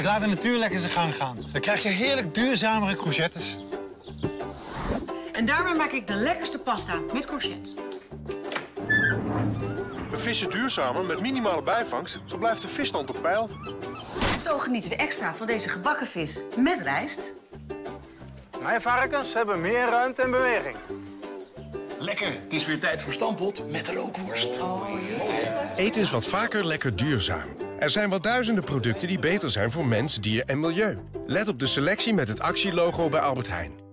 laat de natuur lekker zijn gang gaan. Dan krijg je heerlijk duurzamere courgettes. En daarmee maak ik de lekkerste pasta met courgettes. We vissen duurzamer met minimale bijvangst. Zo blijft de visstand op peil. Zo genieten we extra van deze gebakken vis met rijst. Mijn varkens hebben meer ruimte en beweging. Lekker, het is weer tijd voor stampot met rookworst. Eet eens wat vaker lekker duurzaam. Er zijn wel duizenden producten die beter zijn voor mens, dier en milieu. Let op de selectie met het actielogo bij Albert Heijn.